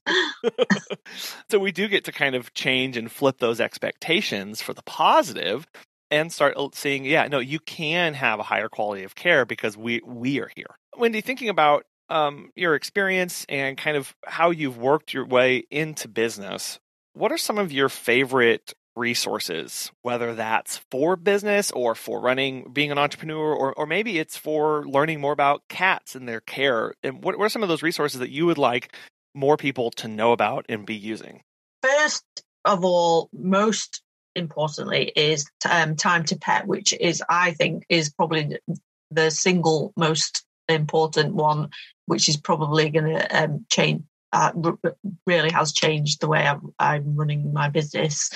So we do get to kind of change and flip those expectations for the positive and start seeing, yeah, no, you can have a higher quality of care because we we are here. Wendy, thinking about um, your experience and kind of how you've worked your way into business, what are some of your favorite resources, whether that's for business or for running, being an entrepreneur, or, or maybe it's for learning more about cats and their care? And what, what are some of those resources that you would like more people to know about and be using? First of all, most importantly, is um, Time to Pet, which is, I think, is probably the single most important one, which is probably going to um, change. Uh, r- really has changed the way I'm, I'm running my business.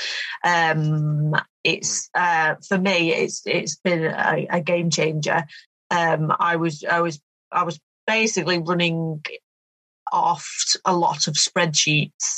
Um, it's uh, for me, it's it's been a, a game changer. Um, I was I was I was basically running off a lot of spreadsheets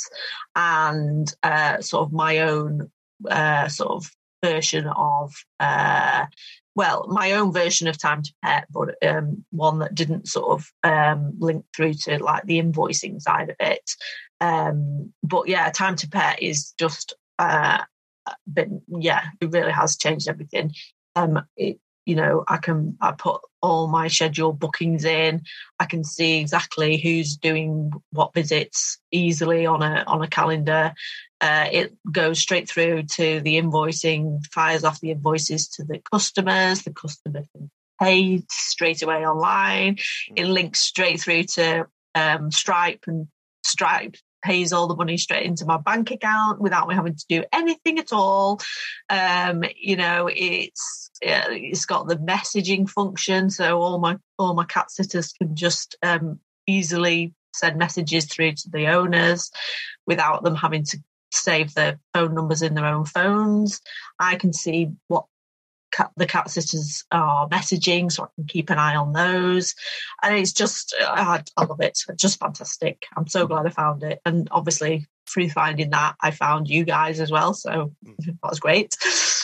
and uh, sort of my own uh, sort of version of uh, well, my own version of Time to Pet, but um, one that didn't sort of um, link through to like the invoicing side of it. Um, but yeah, Time to Pet is just uh, been yeah, it really has changed everything. Um, it, you know, I can I put all my scheduled bookings in. I can see exactly who's doing what visits easily on a on a calendar. Uh, it goes straight through to the invoicing, fires off the invoices to the customers. The customer can pay straight away online. It links straight through to um, Stripe, and Stripe pays all the money straight into my bank account without me having to do anything at all. Um, you know, it's it's got the messaging function, so all my all my cat sitters can just um, easily send messages through to the owners without them having to save their phone numbers in their own phones. I can see what cat, the cat sitters are messaging, so I can keep an eye on those. And it's just, I, I love it. It's just fantastic. I'm so glad I found it. And obviously, through finding that, I found you guys as well. So that was great.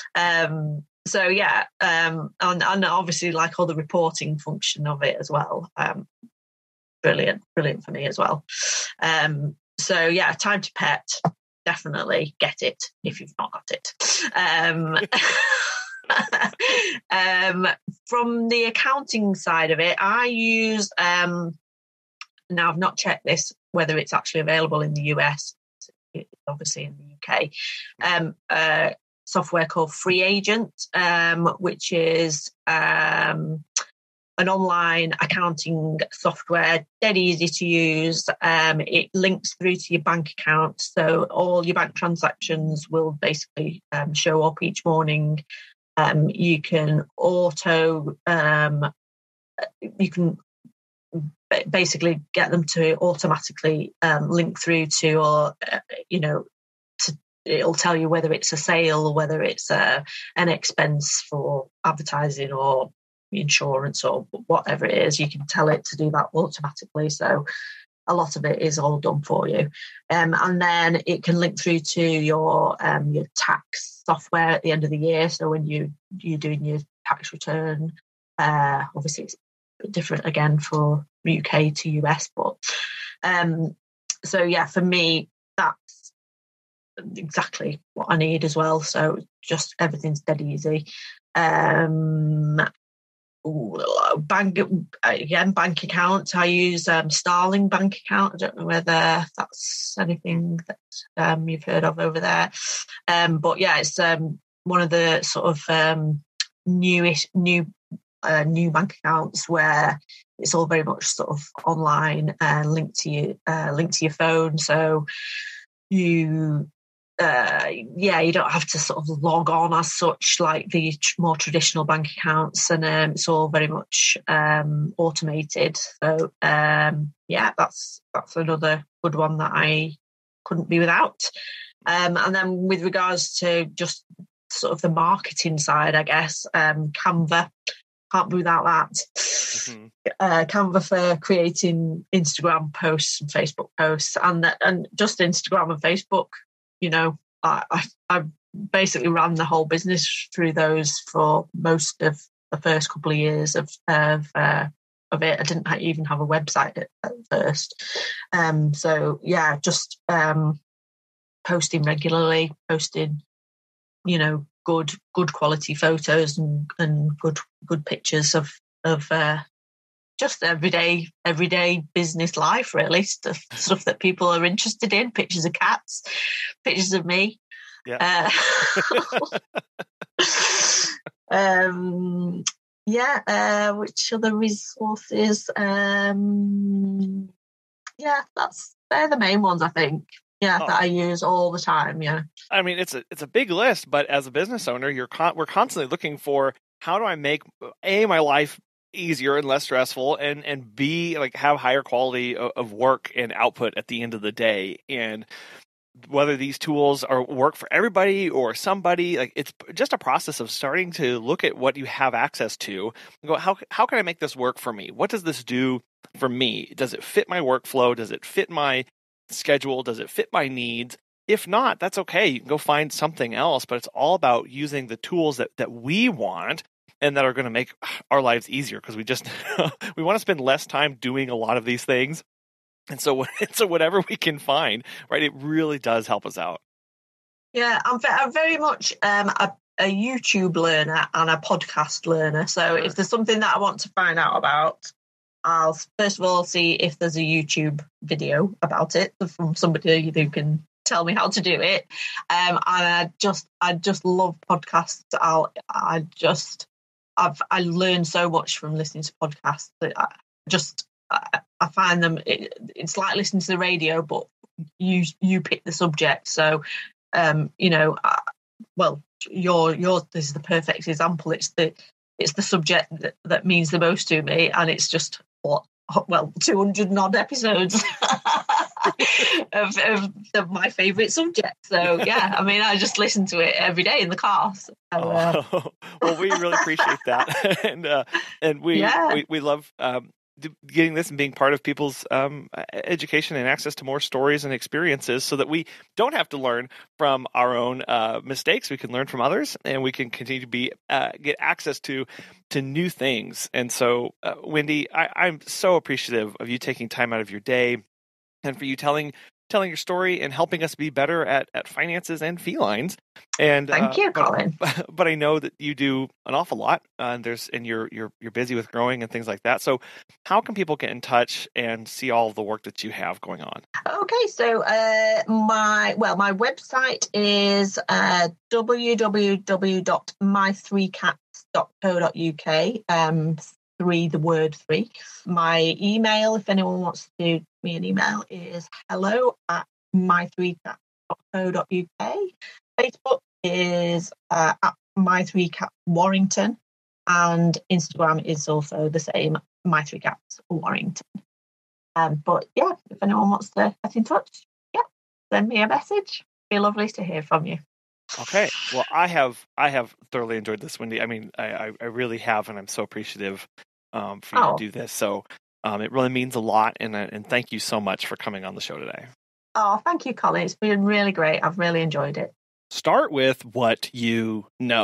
Um, so yeah, um, and, and obviously, like all the reporting function of it as well. Um, brilliant, brilliant for me as well. Um, so yeah, Time to Pet. Definitely get it if you've not got it. Um, um, from the accounting side of it, I use, um, now I've not checked this, whether it's actually available in the U S, it's obviously in the U K, um, uh, software called Free Agent, um, which is um, an online accounting software, dead easy to use. Um, it links through to your bank account, so all your bank transactions will basically um, show up each morning. Um, you can auto, um, you can basically get them to automatically um, link through to, or uh, you know, to, it'll tell you whether it's a sale or whether it's uh, an expense for advertising or insurance or whatever it is. You can tell it to do that automatically, so a lot of it is all done for you. Um, and then it can link through to your um, your tax software at the end of the year. So when you you're doing your tax return, uh, obviously it's different again for U K to U S. But um, so yeah, for me, that's exactly what I need as well. So just everything's dead easy. Um, bank again, bank account. I use um, Starling bank account. I don't know whether that's anything that um, you've heard of over there. Um, but yeah, it's um, one of the sort of um, newish new uh, new bank accounts where it's all very much sort of online and uh, linked to you, uh, linked to your phone. So you. Uh, yeah, you don't have to sort of log on as such like the tr- more traditional bank accounts, and um, it's all very much um, automated. So um, yeah, that's that's another good one that I couldn't be without. Um, and then with regards to just sort of the marketing side, I guess um, Canva, can't be without that. Mm-hmm. Uh, Canva for creating Instagram posts and Facebook posts, and and just Instagram and Facebook. You know, I, I I basically ran the whole business through those for most of the first couple of years of of, uh, of it. I didn't even have a website at, at first. Um, so yeah, just um, posting regularly, posting, you know, good good quality photos and, and good good pictures of of uh, just everyday everyday business life, really, stuff stuff that people are interested in. Pictures of cats, pictures of me. Yeah. Uh, um, yeah. Uh, which other resources? Um, yeah, that's they're the main ones, I think. Yeah, oh. that I use all the time. Yeah. I mean, it's a it's a big list, but as a business owner, you're con- we're constantly looking for how do I make a my life easier and less stressful, and and B, like have higher quality of, of work and output at the end of the day. And whether these tools are work for everybody or somebody, like it's just a process of starting to look at what you have access to and go, how how can I make this work for me? What does this do for me? Does it fit my workflow? Does it fit my schedule? Does it fit my needs? If not, that's okay. You can go find something else, but it's all about using the tools that, that we want and that are going to make our lives easier, because we just we want to spend less time doing a lot of these things. And so, so whatever we can find, right, it really does help us out. Yeah, I'm, I'm very much um, a, a YouTube learner and a podcast learner. So sure. If there's something that I want to find out about, I'll first of all see if there's a YouTube video about it from somebody who can tell me how to do it. Um, and I just, I just love podcasts. I'll, I just, I've, I learned so much from listening to podcasts. I just, I, I find them. It, it's like listening to the radio, but you, you pick the subject. So, um, you know, I, well, your, your, this is the perfect example. It's the, it's the subject that, that means the most to me, and it's just what, well, two hundred and odd episodes of, of, of my favourite subject. So yeah, I mean, I just listen to it every day in the car. So, uh... oh, well, we really appreciate that, and uh, and we, yeah. we we love um, getting this and being part of people's um, education and access to more stories and experiences, so that we don't have to learn from our own uh, mistakes. We can learn from others, and we can continue to be uh, get access to to new things. And so, uh, Wendy, I, I'm so appreciative of you taking time out of your day and for you telling telling your story and helping us be better at, at finances and felines. And thank uh, you, but, Colin. But I know that you do an awful lot, uh, and there's and you're you're you're busy with growing and things like that. So, how can people get in touch and see all of the work that you have going on? Okay, so uh, my well, my website is uh, w w w dot my three cats dot co dot u k. Um, three, the word three. My email, if anyone wants to do me an email, is hello at my three cats dot co dot u k. Facebook is uh, at my three cats Warrington, and Instagram is also the same, my three cats Warrington. Um, but yeah, if anyone wants to get in touch, yeah, send me a message. It'd be lovely to hear from you. Okay. Well, I have I have thoroughly enjoyed this, Wendy. I mean, I, I really have, and I'm so appreciative um, for you oh. to do this. So um, it really means a lot, and and thank you so much for coming on the show today. Oh, thank you, Colin. It's been really great. I've really enjoyed it. Start with what you know.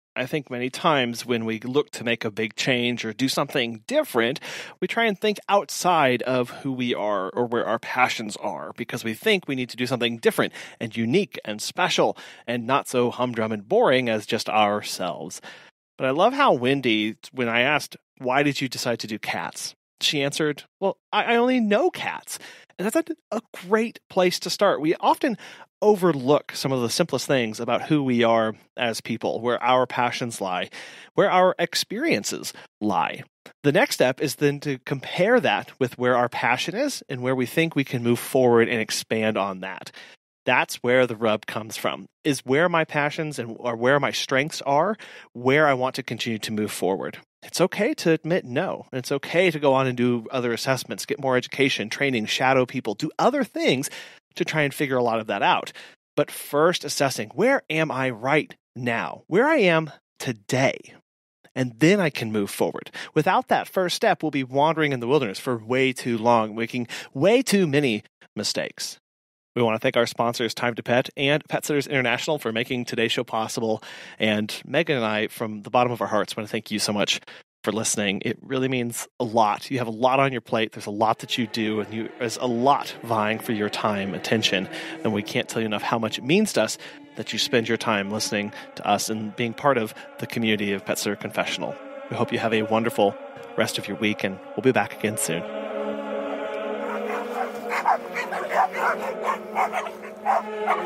I think many times when we look to make a big change or do something different, we try and think outside of who we are or where our passions are because we think we need to do something different and unique and special and not so humdrum and boring as just ourselves. But I love how Wendy, when I asked, why did you decide to do cats? She answered, well, I only know cats. And that's a, a great place to start. We often overlook some of the simplest things about who we are as people, where our passions lie, where our experiences lie. The next step is then to compare that with where our passion is and where we think we can move forward and expand on that. That's where the rub comes from, is where my passions and or where my strengths are, where I want to continue to move forward. It's okay to admit no. It's okay to go on and do other assessments, get more education, training, shadow people, do other things to try and figure a lot of that out. But first assessing, where am I right now? Where I am today. And then I can move forward. Without that first step, we'll be wandering in the wilderness for way too long, making way too many mistakes. We want to thank our sponsors, Time to Pet and Pet Sitters International, for making today's show possible. And Megan and I, from the bottom of our hearts, want to thank you so much for listening. It really means a lot. You have a lot on your plate. There's a lot that you do, and you, there's a lot vying for your time, attention. And we can't tell you enough how much it means to us that you spend your time listening to us and being part of the community of Pet Sitter Confessional. We hope you have a wonderful rest of your week, and we'll be back again soon.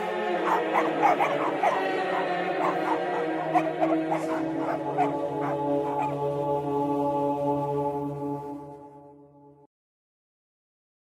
Thank you.